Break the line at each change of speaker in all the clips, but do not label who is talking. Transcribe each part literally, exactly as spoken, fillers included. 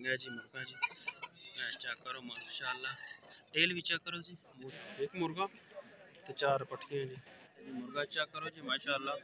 है जी मुर्गा जी। चेक करो माशाल्लाह, टेल भी चेक करो जी। एक मुर्गा तो चार पट्टियाँ जी। मुर्गा चेक करो जी माशाल्लाह।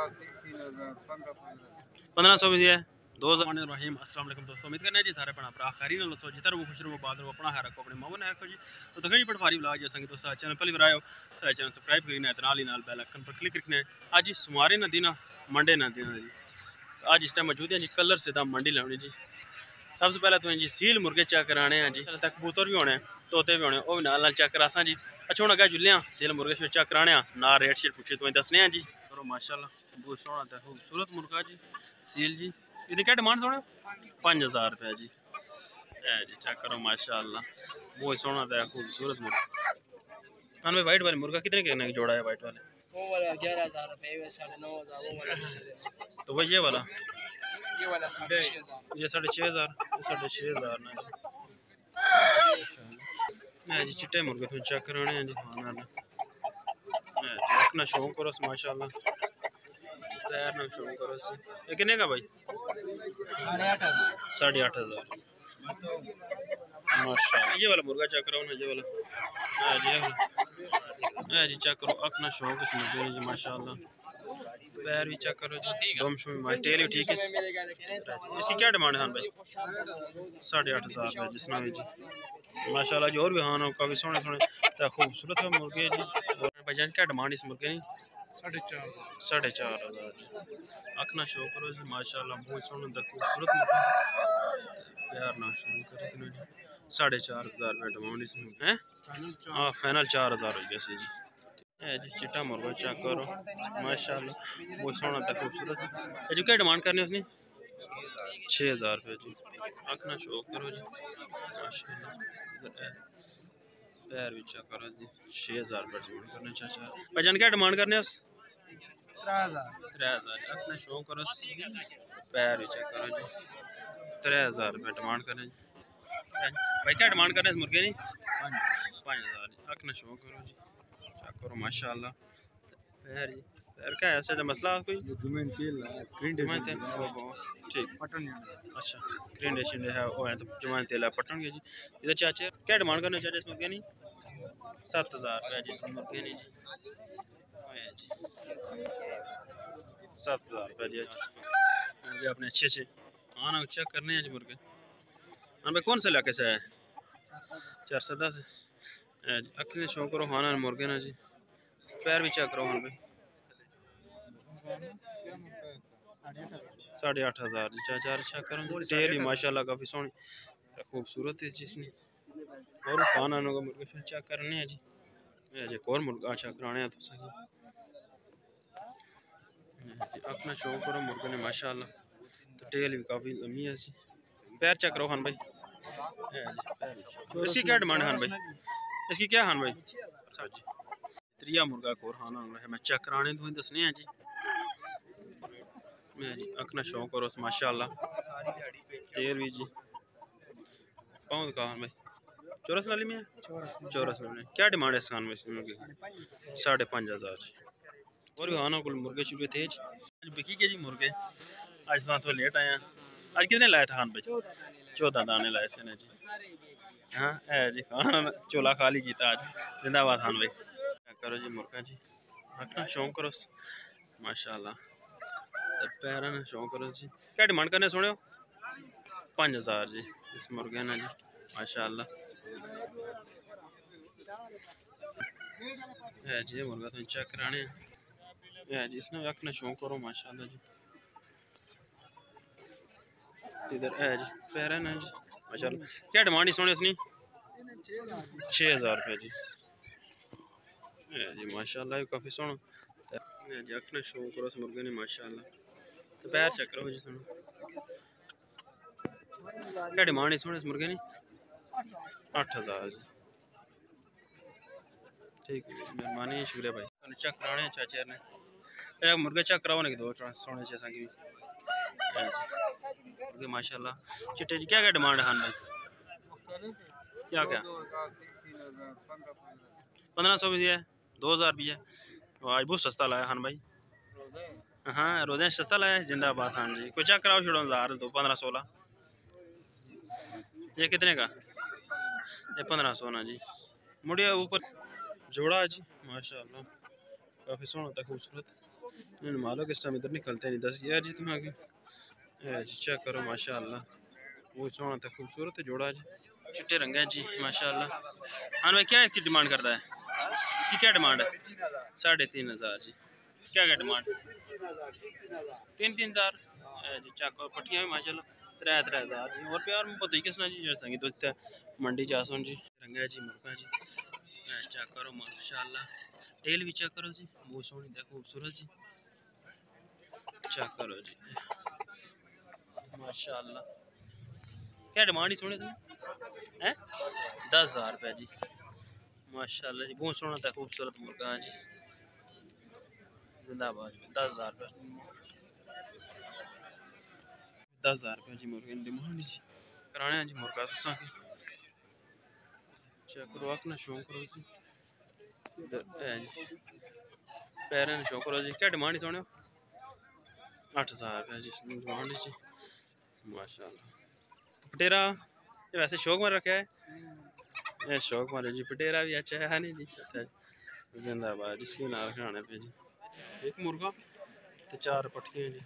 पंद्रह सौ भी है। दो हज़ार रहीम अस्सलाम वालेकुम दोस्तों, उम्मीद करने जी सारे भरा भरा खैरी नाल सो जिधर वो खुश रहो बाद अपना है रखो अपने मामू ने रखो जी। तो दखनी पटवारी ब्लॉग जैसा कि दोस्तों चैनल पहली बार आयो सारे चैनल सब्सक्राइब करना है, नाल ही नाल बेल आइकन पर क्लिक रखना है। आज जी सुमारे ना दिन मंडे ना दिन जी। आज इस टाइम मौजूद है जी कलर से दाम मंडी लानी जी। सबसे पहले तो जी सील मुर्गे चेक कराने हैं जी, तक कबूतर भी होने तोते भी होने वो भी नाल नाल चेक करासा जी। अच्छा हूँ अगर जुल्ले सील मुर्गे चेक कराने ना रेट शेट पूछे तो दसने हैं जी। करो माशाल्लाह बहुत सोहना था खूबसूरत मुर्गा जी सील जी। इहदी क्या डिमांड थोड़ा पाँच हज़ार रुपया जी। है जी चेक करो माशाल्लाह बहुत सोहना था खूबसूरत मुर्गा। हाँ भाई वाइट वाले मुर्गा कितने के जोड़ा है वाइट वाले?
वो वाला ग्यारह हज़ार रुपये, साढ़े नौ हज़ार वो वाला।
तो वही ये वाला
ये वाला साढ़े छः हज़ार,
ये साढ़े छः हज़ार साढ़े छः हज़ार ना जी। जी चिट्टे मुर्गे तुम चेक कराने हैं जी। हाँ ना अपना शौक करो माशाल्लाह, पैर ना शौक करो जी। ये कितने का भाई?
साढ़े आठ हज़ार
साढ़े आठ हज़ार माशाल्लाह। ये वाला मुर्गा चेक कराओ ना, ये वाला है जी। है जी चेक करो अपना शौक इस मुर्गे ने जी माशाल्लाह। पैर भी चेक करो जी, दम शो में टेल भी ठीक है। इसकी क्या डिमांड है भाई? साढ़े आठ हज़ार रुपये जिसना भी जी माशाल्लाह जी। और भी हाँ काफ़ी सोहने सोहने तो खूबसूरत है मुर्गे जी। और भाईजान क्या डिमांड इस मुर्गे की?
साढ़े चार
साढ़े चार हज़ार जी। अखना शो करो जी माशाल्लाह बहुत सोहना तो खूबसूरत मुर्गा। प्यार ना शो करो जी। साढ़े चार हज़ार रुपये डिमांड इसमें है। हाँ फाइनल चार हज़ार हो गया जी। है जी चिट्टा मुर्गा चेक करो माशाल्लाह बहुत सोहना था खूबसूरत। जो क्या डिमांड करनी उसने? छः हज़ार रुपये जी। आखना शो करो जी माशाल्लाह। पैर भी चेक करो जी। छः हज़ार रुपये डिमांड करने चाचा। भाईजान क्या डिमांड करने उस?
त्रै हज़ार
त्रै हज़ार आखना शो करो। पैर भी चेक करो जी। त्रै हज़ार रुपये डिमांड करने जी। भाई क्या डिमांड करने इस मुर्गे की? पाँच हज़ार आखना शो करो जी चेक करो माशाल्लाह। पैर जी पैर क्या है ऐसे तो मसला कोई जमीन तेल ठीक पटन। अच्छा क्रिंडे शिंडे है वो है तो जमीन तेल है पटन के जी। इधर चाचे क्या डिमांड करने चाचे इस मुर्गे की? सात हज़ार रुपये जी इस मुर्गे की जी। सात हज़ार रुपये जी जी अपने अच्छे से हाँ ना चेक करने हैं जी मुर्गे। हाँ भाई कौन से इलाके से है? चार सदा से। अखने शो करो हाँ ना मुर्गे ना जी। पैर भी चेक करो हाँ भाई। साढ़े आठ हज़ार जी चार चेक करो। तेल ही माशाल्लाह काफ़ी सोहनी खूबसूरत है जिसने। और खाना होगा मुर्गे फिर चेक करने हैं जी। जी एक और मुर्गा चेक कराने हैं तो सही अपना शो करो मुर्गे ने माशाल्लाह। तो टेल भी काफ़ी लंबी है जी। पैर चेक करो खान भाई। इसकी क्या डिमांड है खान भाई? इसकी क्या खान भाई? अच्छा जी त्रिया मुर्गा को खाना है मैं चेक कराने तो दसने हैं जी। मैं जी अखना शो करो माशाल्लाह। तेल भी जी पाँव का खान भाई चौरस नाली में है। चौरस में क्या डिमांड है इस खान में? साढ़े पाँच हज़ार जी। और भी खाना कुल मुर्गे शुरू थे आज बिकी के जी मुर्गे। आज तो लेट आया। आज कितने लाए थे खान भाई? चौदह दाने लाए से जी। हाँ है जी खाना चोला खाली किया आज। जिंदाबाद खान भाई करो जी मुर्गा जी रखना शौक करो माशाल्लाह। पैर ना शौक करो जी। क्या डिमांड करने सुने? पाँच हज़ार जी इस मुर्गे ना जी माशाल्लाह। है जी मुर्गा तो चेक कराने है जी इसने रखना शौक करो माशाल्लाह जी। इधर है जी पैर है ना जी माशाल्लाह। क्या डिमांड ही सोने इसने? छः हज़ार रुपये जी। है जी माशाल्लाह काफ़ी सोना है जी अखना शौक करो इस मुर्गे ने माशाल्लाह। तो पैर चेक करो जी सुनो। क्या डिमांड है सोने इस मुर्गे ने? आठ हज़ार जी। ठीक है मेहरबानी शुक्रिया भाई। चेक कराने चाचा ने मुर्गे चेक कराओ ना कि दो सोने से मुर्गे माशाल्लाह चिट्टे जी। क्या क्या डिमांड है खान भाई? क्या क्या? पंद्रह सौ भी है दो हज़ार भी है। आज बहुत सस्ता लाया खान भाई। हाँ रोज़े सस्ता लाया जिंदाबाद हाँ जी। कोई चेक कराओ छोड़ो हज़ार दो पंद्रह सोलह ये कितने का? ये पंद्रह सौ ना जी। मुड़िया ऊपर जोड़ा जी माशाल्लाह काफ़ी सोना था खूबसूरत। इन मालो किस टाइम इधर निकलते नहीं दस यार जी तुम्हें आगे जी चेक करो माशाल्लाह वो सोना था खूबसूरत है जोड़ा जी चिट्टे रंग है जी माशाल्लाह। हाँ भाई क्या इसकी डिमांड करता है? इसकी क्या डिमांड है? साढ़े तीन हज़ार जी। क्या क्या डिमांड? तीन तीन हज़ार जी चेक करो पट्टियाँ भी माशाल्लाह त्रै त्रै हज़ार जी। और प्यार में पता ही किसना जी जैसा तो इतना मंडी जासुन जी रंग है जी मुर्गा जी चेक करो माशाल्लाह। टेल भी चेक करो जी बहुत सोहनी था खूबसूरत जी चेक करो जी माशाल्लाह। क्या डिमांड ही सोने तुम हैं? दस हज़ार रुपये जी माशाल्लाह जी बहुत सोहना था खूबसूरत मुर्गा जी जिंदाबाद दस हज़ार रुपये दस हज़ार रुपये जी मुर्गे डिमांड जी कराने जी मुर्गा तुसा के चेक करो अपना शौक करो जी पैर शौक करो जी क्या डिमांड ही सोने अठ हज़ार रुपये जी डिमांड जी माशाल्लाह। पटेरा ये वैसे शौक मार रखा है ये शौक मारे जी पटेरा भी अच्छा है नहीं जी अच्छा जिंदाबाद जिसकी ना खाने पे जी एक मुर्गा तो चार पट्टियाँ जी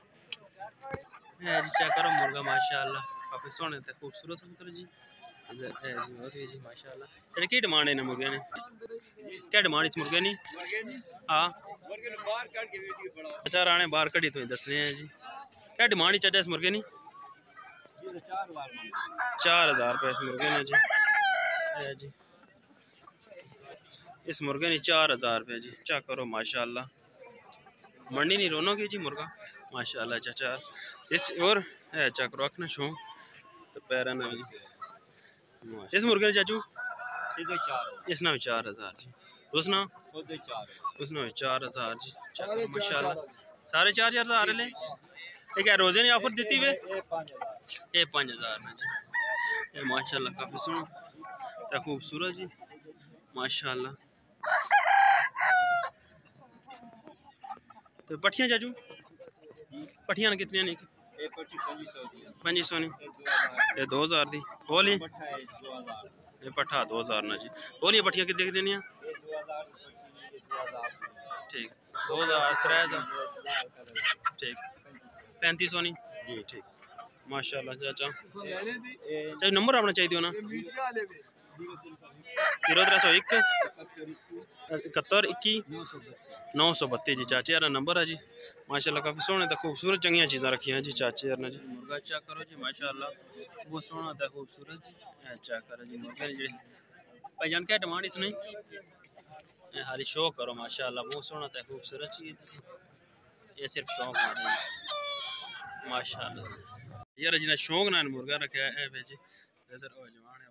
जी चेक करो मुर्गा माशाल्लाह काफ़ी सोहने ते खूबसूरत कबूतर जी है जी और ये जी माशाल्लाह। तेरी की डिमांड है ना मुर्गे ने क्या डिमांड इस मुर्गे ने? हाँ अच्छा राणे बाहर कड़ी तो दसने हैं जी क्या डिमांड ही चाचा इस मुर्गे ने? चार हज़ार रुपये इस मुर्गे ने जी है जी इस मुर्गे ने चार हज़ार रुपये जी चेक करो माशाल्लाह मंडी नहीं रोनो की जी मुर्गा माशाल्लाह चाचा इस और है चेक करो रखना शौक तो पैरा ना जी इस मुर्गे ने चाचू इसना भी चार हज़ार जी उसना उसना भी चार हज़ार जी माशाल्लाह सारे चार चार हज़ार ले ये क्या रोजे ने ऑफर दी हुए ये पाँच हज़ार ना जी ये माशाल्लाह काफ़ी सोहना तो खूबसूरत जी माशाल्लाह। तो पट्टियाँ चाचू पट्टियाँ कितनी नहीं पंजी सौ नहीं ये दो हज़ार दी बोली ये पट्ठा दो हज़ार ना जी बोली पट्टियाँ कितनी कितनी ठीक दो हज़ार त्रै हज़ार ठीक पैंती सौ नहीं जी ठीक माशाल्लाह चाचा चाचा नंबर अपना चाहिए हो ना जीरो त्रै सौ एक इकहत्तर इक्की नौ सौ बत्ती जी चाचे यार नंबर है जी माशाल्लाह काफ़ी सोहने तो खूबसूरत चंगियां चीज़ां रखी हैं जी चाचे यार ने जी मुर्गा चेक करो जी माशाल्लाह बहुत सोहना था खूबसूरत जी चेक करो जी मुर्गे जी भाईजान क्या डिमांड इसने हारी शौक करो माशाल्लाह बहुत सोहना था खूबसूरत चीज़ ये सिर्फ शौक माशाल्लाह यार जिन्हें शौक ना मुर्गा रखा है जी इधर जवान